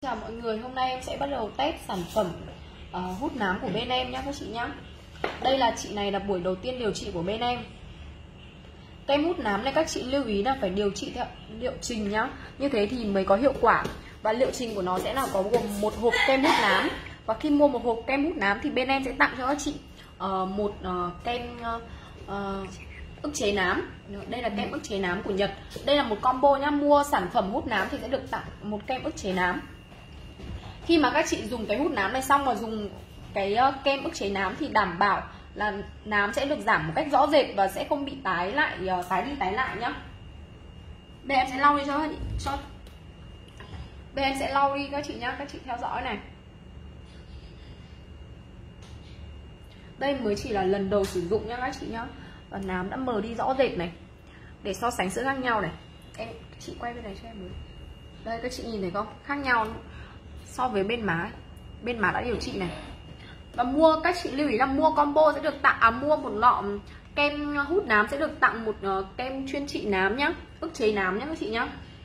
Chào mọi người, hôm nay em sẽ bắt đầu test sản phẩm hút nám của bên em nhé các chị nhé. Đây là chị này là buổi đầu tiên điều trị của bên em. Kem hút nám này các chị lưu ý là phải điều trị theo liệu trình nhá. Như thế thì mới có hiệu quả. Và liệu trình của nó sẽ là có gồm một hộp kem hút nám. Và khi mua một hộp kem hút nám thì bên em sẽ tặng cho các chị một kem ức chế nám. Đây là kem ức chế nám của Nhật. Đây là một combo nhá. Mua sản phẩm hút nám thì sẽ được tặng một kem ức chế nám. Khi mà các chị dùng cái hút nám này xong mà dùng cái kem ức chế nám thì đảm bảo là nám sẽ được giảm một cách rõ rệt và sẽ không bị tái đi tái lại nhá. Đây em sẽ lau đi cho đây em sẽ lau đi các chị nhá, các chị theo dõi này. Đây mới chỉ là lần đầu sử dụng nhá các chị nhá. Và nám đã mờ đi rõ rệt này. Để so sánh sự khác nhau này. Chị quay bên này cho em với. Đây các chị nhìn thấy không? Khác nhau so với bên má. Bên má đã điều trị này. Và các chị lưu ý là mua combo sẽ được tặng mua một lọ kem hút nám sẽ được tặng một kem chuyên trị nám nhá, ức chế nám nhá các chị nhá.